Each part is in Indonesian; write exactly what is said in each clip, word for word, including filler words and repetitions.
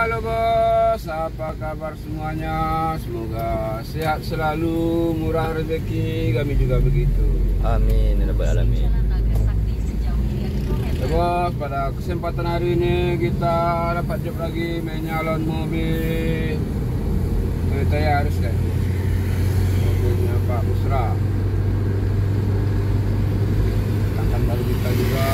Halo bos, apa kabar semuanya? Semoga sehat selalu, murah rezeki, kami juga begitu. Amin, ya rabbal alamin. Ya bos, pada kesempatan hari ini kita dapat job lagi menyalon mobil Toyota Yaris kan. Mobilnya Pak Musra. Tangan baru kita juga.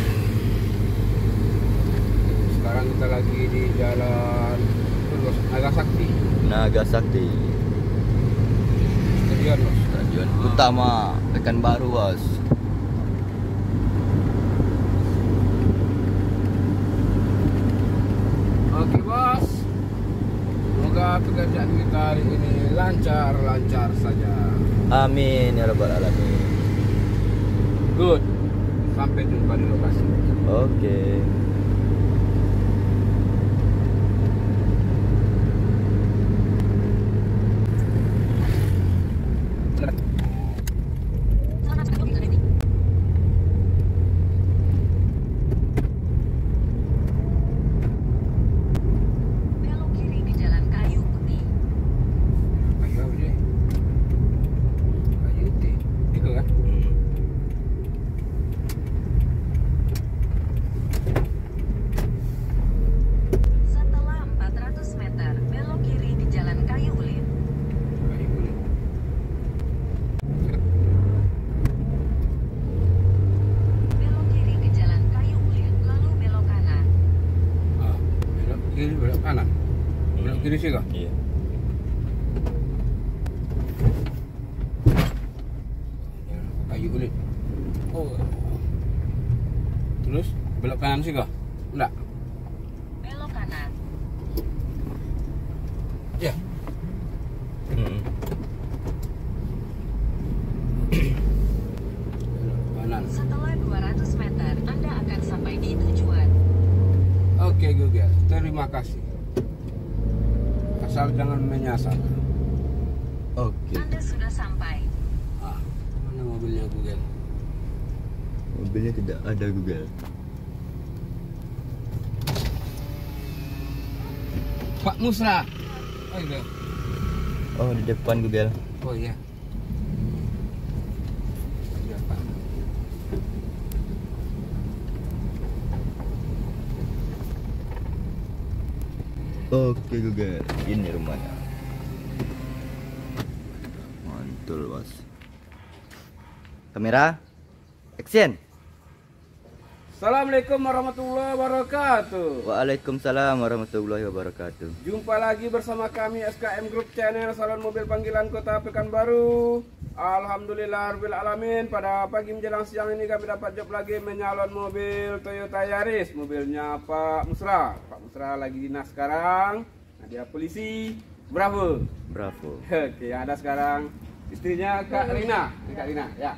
Sekarang kita lagi di jalan Nagasakti. Nagasakti. Stadion bos. Stadion utama Pekanbaru, bos. Oke bos, semoga pekerjaan kita hari ini lancar-lancar saja. Amin, ya rabbal alamin. Good. Sampai jumpa di lokasi. Oke. Kiri belok kanan, belok kiri sih kak? Iya. Kayu kulit. Oh. Terus belok kanan sih kak? Enggak. Belok kanan. Ya. Mm. Belok kanan. Setelah dua ratus meter, Anda akan sampai di tujuan. Oke Google, terima kasih. Asal jangan menyasar. Oke. Anda sudah sampai. Ah, mana mobilnya Google? Mobilnya tidak ada, Google. Pak Musra. Oh iya. Oh, di depan, Google. Oh iya. Iya Pak. Oke, Google. Ini rumahnya. Mantul, bos. Kamera. Action. Assalamualaikum warahmatullahi wabarakatuh. Waalaikumsalam warahmatullahi wabarakatuh. Jumpa lagi bersama kami S K M Group Channel Salon Mobil Panggilan Kota Pekanbaru. Alhamdulillah rabbil alamin, pada pagi menjelang siang ini kami dapat job lagi menyalon mobil Toyota Yaris, mobilnya Pak Musra. Pak Musra lagi dinas sekarang. Nah, dia polisi. Bravo. Bravo. Oke, yang ada sekarang istrinya Kak Rina. Ini Kak Rina, ya.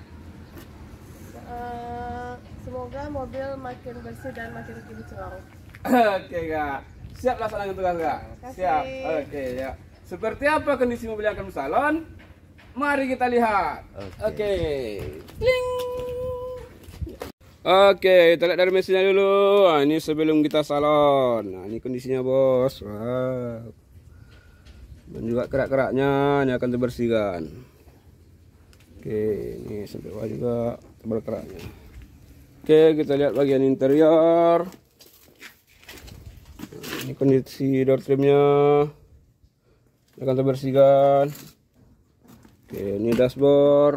Eh, semoga mobil makin bersih dan makin kinclong. Oke Kak, siap laksanakan tugas Kak? Kasih. Siap. Oke ya. Seperti apa kondisi mobil yang akan bersalon? Mari kita lihat. Oke. Oke. Kling. Oke, kita lihat dari mesinnya dulu. Nah, ini sebelum kita salon. Nah, ini kondisinya bos. Wow. Dan juga kerak-keraknya ini akan dibersihkan. Oke, ini sampai bawah juga tebal keraknya. Oke, kita lihat bagian interior. Nah, ini kondisi door trimnya akan terbersihkan. Oke, ini dashboard.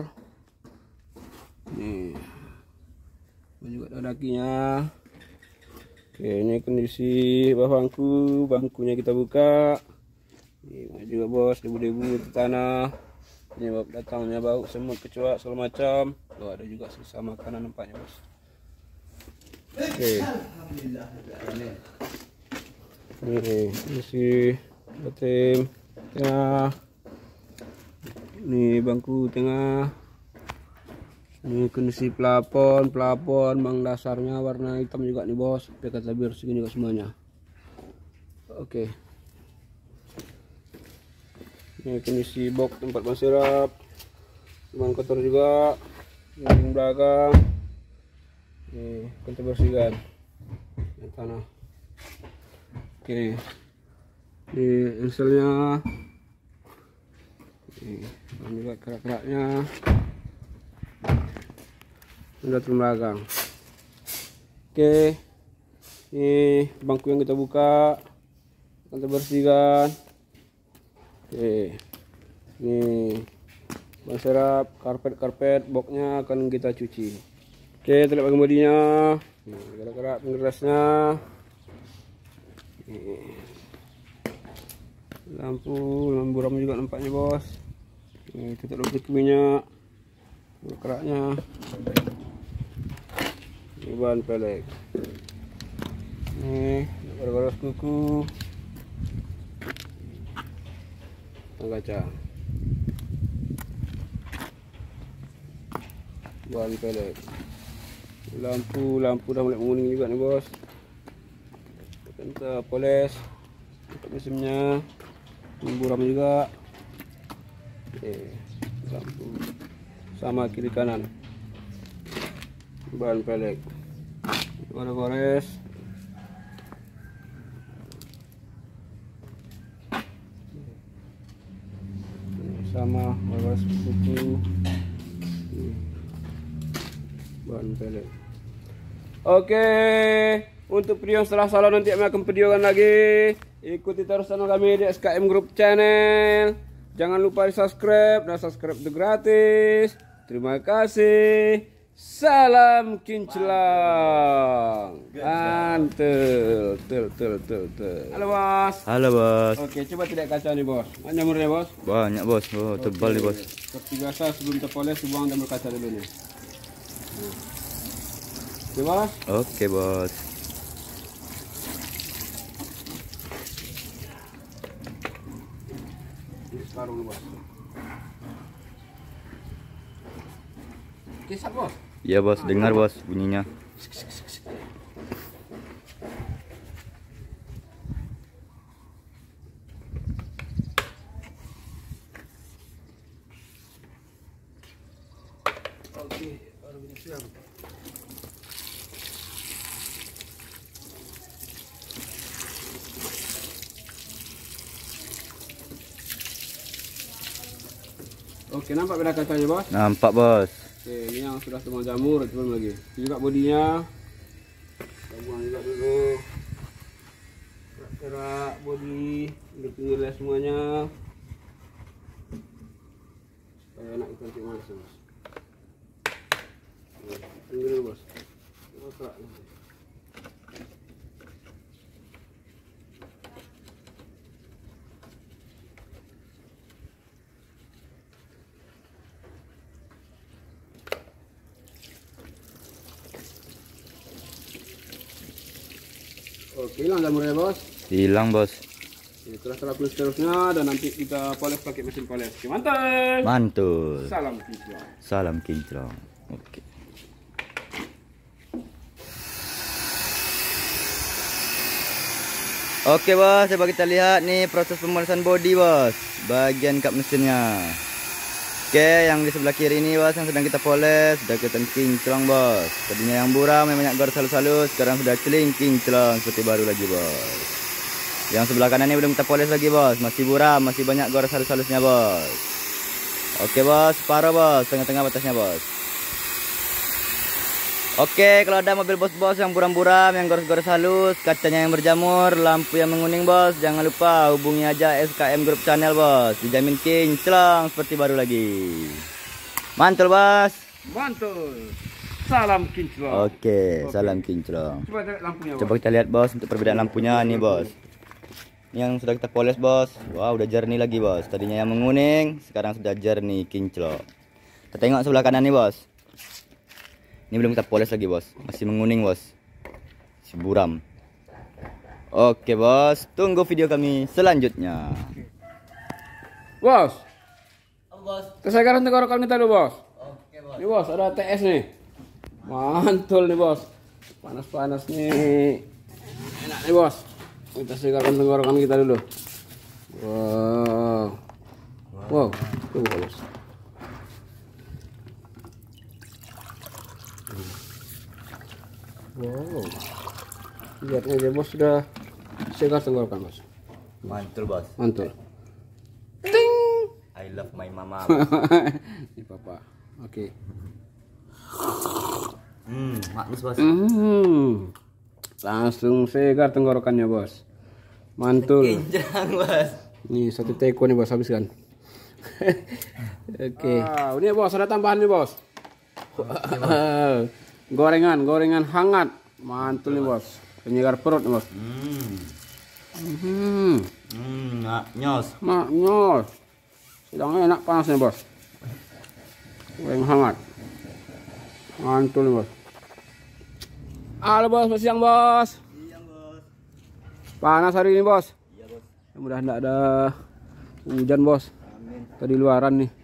Nih, ini juga ada dakinya. Oke, ini kondisi bawah bangku, bangkunya kita buka. Ini juga bos, debu-debu di tanah. Penyebab datangnya bau semut, kecoa, segala macam. Tuh ada juga sisa makanan nampaknya bos. Oke. Ini isi batem tengah. Ini bangku tengah. Ini kondisi plafon, plafon bang dasarnya warna hitam juga nih bos. Dekat tabir segini juga semuanya. Oke. Ini kondisi box tempat ban serep. Ban kotor juga. Ini belakang. Ini kita bersihkan. Ini tanah. Oke. Ini enselnya. Ini dan juga kerak-keraknya. Udah belakang. Oke. Ini bangku yang kita buka. Kita bersihkan. Oke. Ini ban serap, karpet-karpet, boxnya akan kita cuci. Oke, terlihat kemudiannya. Gerak-gerak pengerasnya. Lampu, lampu buram juga nampaknya bos. Ini kita tutup minyak, keraknya. Ini ban pelek. Ini garas kuku. Kaca. Ban pelek. Lampu, lampu dah mulai menguning juga nih bos. Kita poles untuk mesinnya, buram juga. Oke, lampu sama kiri kanan. Ban pelek. Gores-gores. Sama gores kuku. Ban pelek. Oke, untuk video setelah salah nanti kami akan videokan lagi. Ikuti terus channel kami di S K M Group Channel. Jangan lupa di subscribe, dan subscribe itu gratis. Terima kasih. Salam kinclang. Antel, tel, tel, tel, tel. Halo bos. Halo bos. Oke, coba tidak kaca nih bos. Banyak jamurnya bos. Banyak bos. Oh, tebal nih bos. Seperti biasa sebelum terpoles buang jamur kaca dulu nih. Oke bos. Oke bos. Ini sekarang bos. Kisah bos. Iya bos, dengar bos bunyinya. Oke, baru kita siap. Oke, nampak beda kacanya bos? Nampak bos. Oke, ini yang sudah semua jamur, itu belum lagi. Ini juga bodinya. Kita buang juga dulu. Kerak bodi, pinggir-pinggirnya semuanya. Supaya enak kita nanti masuk. Pinggir dulu bos. Kerak. Oke, hilang jamurnya bos. Hilang bos. Ini terus terus seterusnya dan nanti kita poles pakai mesin poles. Oke, mantap. Mantul. Salam kinclong. Salam kinclong. Oke. Oke bos, coba kita lihat nih proses pemolasan bodi bos. Bagian kap mesinnya. Oke, yang di sebelah kiri ini bos yang sedang kita poles sudah kelihatan kinclong bos. Tadinya yang buram yang banyak garis halus-halus, sekarang sudah celing kinclong seperti baru lagi bos. Yang sebelah kanan ini belum kita poles lagi bos, masih buram, masih banyak garis halus-halusnya bos. Oke bos, separuh bos, tengah-tengah batasnya bos. Oke, kalau ada mobil bos-bos yang buram-buram, yang garis-garis halus, kacanya yang berjamur, lampu yang menguning bos, jangan lupa hubungi aja S K M Group Channel bos. Dijamin kinclong seperti baru lagi. Mantul bos. Mantul. Salam kinclong. Oke, salam kinclong. Coba lihat lampunya bos. Coba kita lihat bos untuk perbedaan lampunya nih bos. Ini yang sudah kita poles bos. Wow, udah jernih lagi bos. Tadinya yang menguning, sekarang sudah jernih kinclong. Kita tengok sebelah kanan nih bos. Ini belum kita poles lagi bos, masih menguning bos, masih buram. Oke bos, tunggu video kami selanjutnya. Bos. Bos. Kesegaran tenggorokan kita dulu bos. Oke bos. Ini bos ada T S nih. Mantul nih bos. Panas-panas nih. Enak nih bos. Kita segarkan tenggorokan kita dulu. Wow. Wow. Tunggu bos. Wow. Lihat aja bos sudah segar tenggorokan bos. Mantul bos. Mantul. Ting. I love my mama. Ini papa. Oke. Hmm, manis bos. Hmm. Langsung segar tenggorokannya bos. Mantul. Kinjang bos. Nih satu teko nih bos, habiskan. Oke. Ah, ini bos ada tambahan nih bos. Gorengan, gorengan hangat. Mantul nih bos. Penyegar perut nih bos. Hmm. Hmm. Hmm, nak nyos. Maknyos. Sedang enak panasnya bos. Goreng hangat. Mantul nih bos. Halo bos, masih siang bos. Siang bos. Panas hari ini bos. Iya bos. Mudah tidak ada hujan bos. Amin. Tadi luaran nih.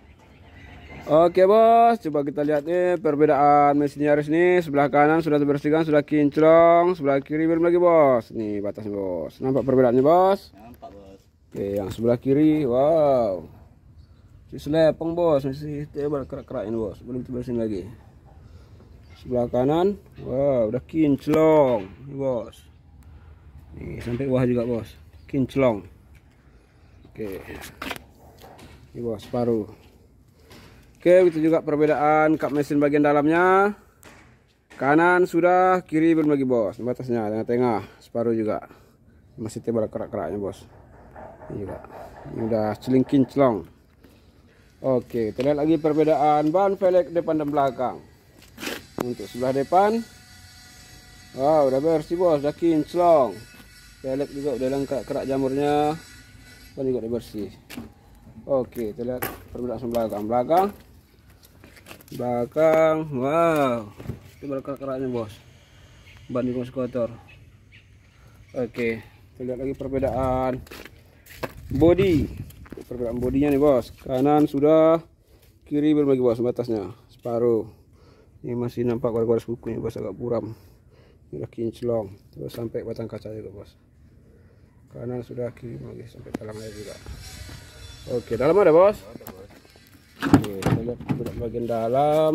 Oke bos, coba kita lihat nih perbedaan mesin Yaris nih. Sebelah kanan sudah dibersihkan, sudah kinclong. Sebelah kiri belum lagi bos. Nih batasnya bos. Nampak perbedaannya bos? Nampak bos. Oke, yang sebelah kiri, wow. Si selepeng bos, masih tebal kerak-kerak ini bos. Belum dibersihin lagi. Sebelah kanan, wow, udah kinclong, nih bos. Nih sampai bawah juga bos, kinclong. Oke, ini bos separuh. Oke, begitu juga perbedaan kap mesin bagian dalamnya. Kanan sudah, kiri belum lagi bos. Batasnya tengah-tengah, separuh juga. Masih tebal kerak-keraknya bos. Ini juga, ini udah celing kinclong. Oke, kita lihat lagi perbedaan ban velg depan dan belakang. Untuk sebelah depan, wow, udah bersih bos, udah kinclong. Velg juga udah hilang kerak jamurnya, ban juga udah bersih. Oke, kita lihat perbedaan sebelah belakang. Belakang, belakang, wow, itu kerak-keraknya bos. Ban juga masih kotor. Oke, kita lihat lagi perbedaan bodi. Perbedaan bodinya nih bos. Kanan sudah, kiri belum lagi bos, batasnya separuh. Ini masih nampak garis-garis bukunya bos, agak buram. Ini udah kinclong, terus sampai batang kaca juga bos. Kanan sudah, kiri lagi sampai talang air juga. Oke, dalam ada bos. Oke, kita lihat perbedaan bagian dalam.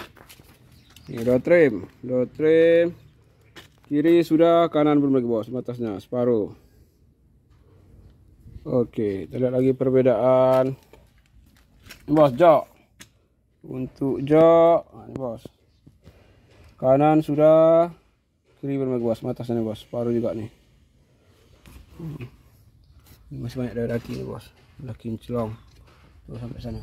Ini door trim, door trim. Kiri sudah, kanan belum lagi bos, batasnya separuh. Oke, kita lihat lagi perbedaan ini bos, jok. Untuk jok, nah, ini bos. Kanan sudah, kiri belum lagi bos, batasnya nih bos, separuh juga nih. Hmm. Ini masih banyak dari daki nih bos, udah kinclong tuh sampai sana.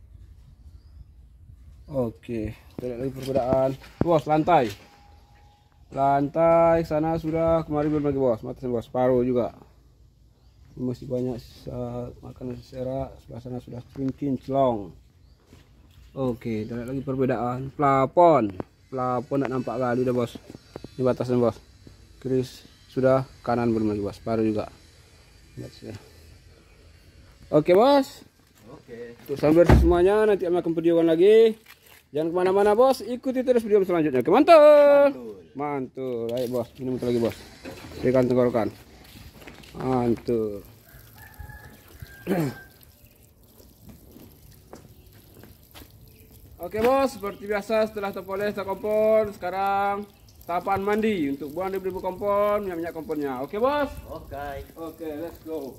Oke, kita lihat lagi perbedaan bos, lantai. Lantai sana sudah, kemari belum lagi bos, batasnya bos, separuh juga. Masih banyak sisa makanan serak, sebelah sana sudah kinclong. Oke, kita lihat lagi perbedaan plafon. Plafon tidak nampak kali dah bos. Ini batasnya bos. Kiri sudah, kanan belum lagi bos, separuh juga. Oke bos. Oke. Untuk sampai semuanya nanti kami akan videokan lagi. Jangan kemana-mana bos, ikuti terus video selanjutnya. Oke, mantul. Mantul. Ayo bos, minum lagi bos. Berikan tenggorokan. Mantul. Oke bos, seperti biasa setelah terpoles kompor, sekarang tahapan mandi untuk buang debu-debu kompor, minyak-minyak kompornya. Oke bos? Oke. Oke, let's go.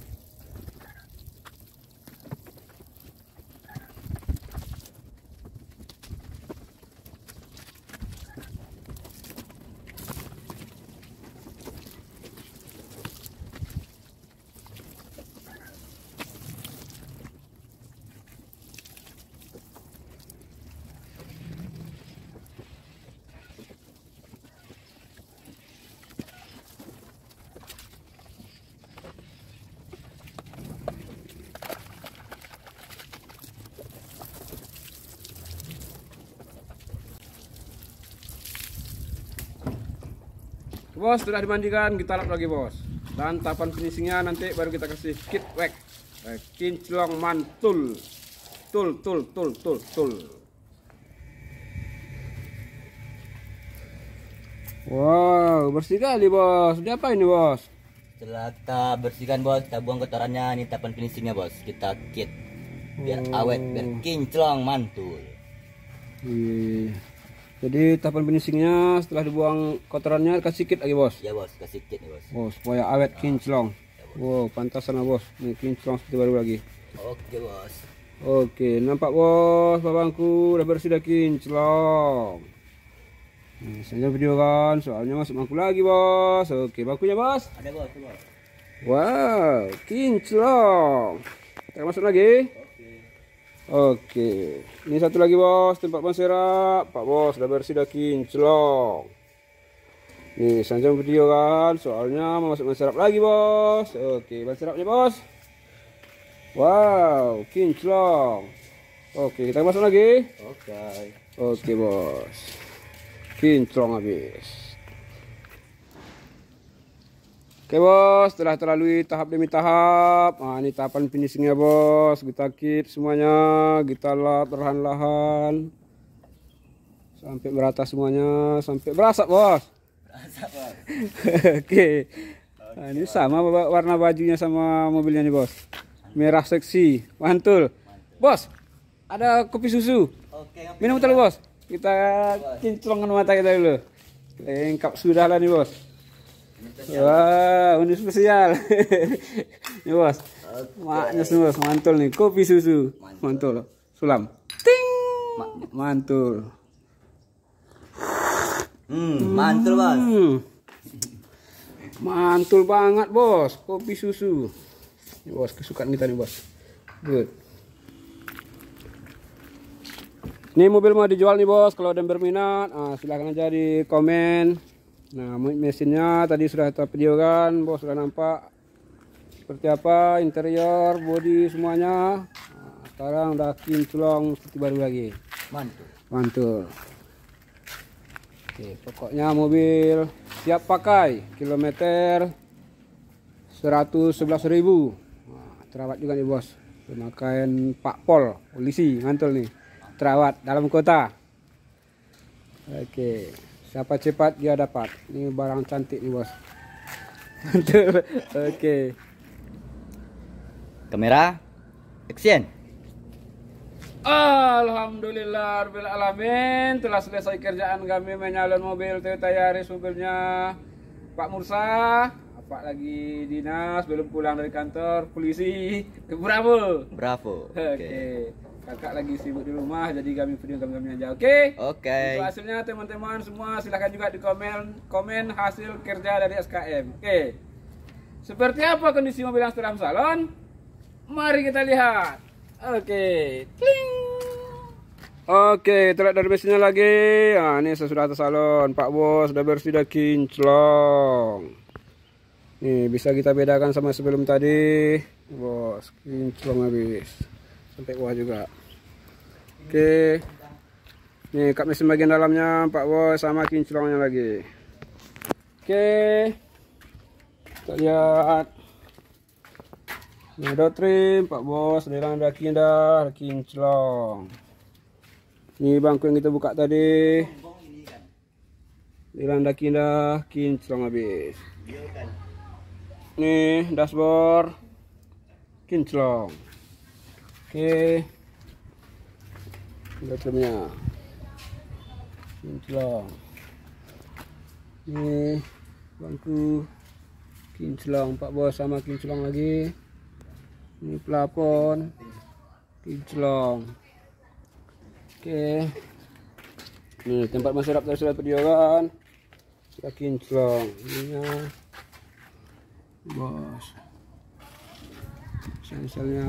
Bos, sudah dimandikan, kita lap lagi bos. Dan tahapan finishingnya nanti baru kita kasih kit wax. Eh, kinclong mantul. Tul, tul, tul, tul, tul. Wow, bersih kali bos. Ini apa ini bos? Setelah kita bersihkan bos, kita buang kotorannya. Ini tahapan finishingnya bos. Kita kit biar Oh. awet, biar kinclong mantul. Iya. Jadi tahapan finishingnya setelah dibuang kotorannya kasih kit lagi bos. Ya bos, kasih kit nih bos. Oh, supaya awet kinclong. Ya bos. Wow, pantas sana bos. Ini kinclong seperti baru lagi. Oke bos. Oke, nampak bos, bangku udah bersih dah kinclong. Nah, saya video kan, soalnya masuk bangku lagi bos. Oke, bangkunya bos. Ada bos, ada bos. Wow, kinclong. Kita masuk lagi. Oke, ini satu lagi bos, tempat ban serap. Pak bos udah bersih dah kinclong. Nih, saya video kan, soalnya mau masuk ban serap lagi bos. Oke, ban serapnya bos. Wow, kinclong. Oke, kita masuk lagi. Oke. Oke bos, kinclong habis. Oke bos, setelah terlalui tahap demi tahap, nah ini tahapan finishingnya bos. Kita kit semuanya, kita lap perlahan-lahan sampai merata semuanya, sampai berasap bos. Berasap bos. Oke, nah, ini sama warna bajunya sama mobilnya nih bos. Merah seksi, mantul. Bos, ada kopi susu. Oke. Minum dulu bos. Kita kinclongkan mata kita dulu. Lengkap sudah lah nih bos. Wah, ini spesial. Nih bos. Maknya semua bos, mantul nih. Kopi susu, mantul. Sulam. Ting. Mantul. Hmm, mantul bos. Hmm. Mantul banget bos, kopi susu. Nih bos, kesukaan kita nih bos. Good. Ini mobil mau dijual nih bos, kalau ada yang berminat, ah, silahkan aja di komen. Nah, mesinnya tadi sudah kita videokan, bos sudah nampak seperti apa interior, bodi semuanya. Nah, sekarang udah kinclong seperti baru lagi. Mantul. Mantul. Oke, pokoknya mobil siap pakai, kilometer seratus sebelas ribu. Nah, terawat juga nih bos, pemakaian Pak Pol, polisi, mantul nih. Terawat dalam kota. Oke, siapa cepat dia dapat. Ini barang cantik nih bos. Mantul. Oke. Kamera, action. Alhamdulillah rabbil alamin, telah selesai kerjaan kami menyalon mobil Toyota Yaris mobilnya Pak Mursa. Pak lagi dinas, belum pulang dari kantor polisi. Bravo. Bravo. Oke. Oke. Kakak lagi sibuk di rumah, jadi kami video kami aja. Oke. Oke. Untuk hasilnya teman-teman semua silahkan juga di komen komen hasil kerja dari S K M. Oke. Seperti apa kondisi mobil yang dalam salon? Mari kita lihat. Oke. Kling. Oke, terlihat dari mesinnya lagi. Nah, ini sesudah atas salon. Pak bos sudah bersih, sudah kinclong. Nih, bisa kita bedakan sama sebelum tadi. Bos, kinclong habis. Sampai bawah juga. Oke. Nih kap mesin bagian dalamnya Pak bos sama kinclongnya lagi. Oke. Kita lihat. Ini ada trim Pak bos, delang daki dah, kinclong. Ini bangku yang kita buka tadi. Delang daki dah, kinclong habis. Nih dashboard, kinclong. Oke, lihat trimnya, kinclong. Ini bangku, kinclong Pak bos sama kinclong lagi. Ini plafon, kinclong. Oke, ini tempat masyarakat tadi sudah video kan, sudah kinclong. Ininya bos, sensornya.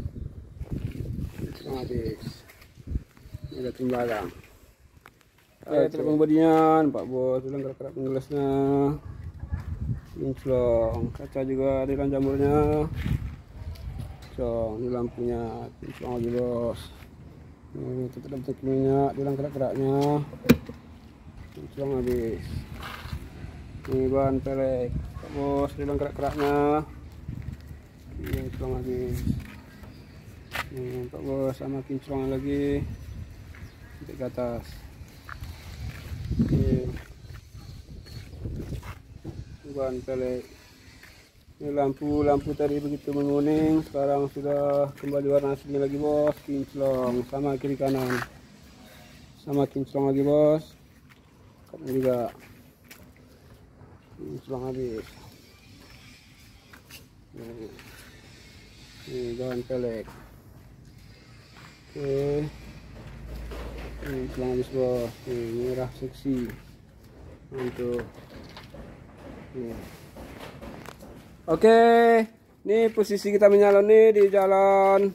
Habis. Ini ada trim belakang. Oke, trim bodinya Pak bos, ulang kerak-kerak penggelasnya. Kinclong, kaca juga di jamurnya. Kinclong, ini lampunya, kinclong lagi bos. Ini tetap bentuk minyak, ulang kerak-keraknya. Kinclong habis. Ini ban pelek, Pak bos, ulang kerak-keraknya. Kinclong habis. Nih, Pak bos sama kinclong lagi sampai ke atas. Oke. Ban pelek. Ini lampu-lampu tadi begitu menguning, sekarang sudah kembali warna asli lagi bos. Kinclong sama kiri kanan. Sama kinclong lagi bos. Kapnya juga. Kinclong habis. Ini daun pelek. Oke. Ini tulang habis bos. Ini merah seksi. Untuk. Ini. Oke. Ini posisi kita menyalon nih di jalan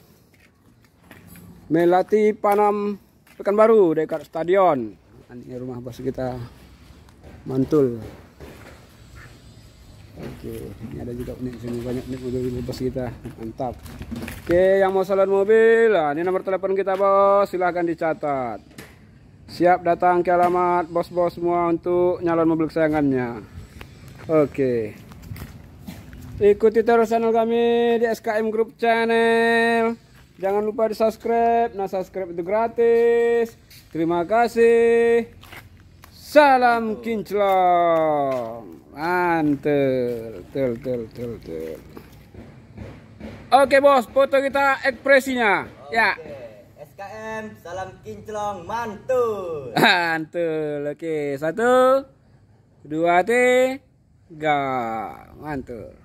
Melati Panam Pekanbaru dekat stadion. Ini rumah bos kita mantul. Oke, ini ada juga unit sini, banyak unit mobil bos kita, mantap. Oke, yang mau salon mobil, nah, ini nomor telepon kita bos, silahkan dicatat. Siap datang ke alamat bos-bos semua untuk nyalon mobil kesayangannya. Oke, ikuti terus channel kami di S K M Group Channel. Jangan lupa di subscribe, nah subscribe itu gratis. Terima kasih. Salam kinclong. Mantul, tel tel tel tel. Oke bos, foto kita ekspresinya. Ya. S K M, salam kinclong, mantul. Mantul. Oke, satu, dua, tiga, mantul.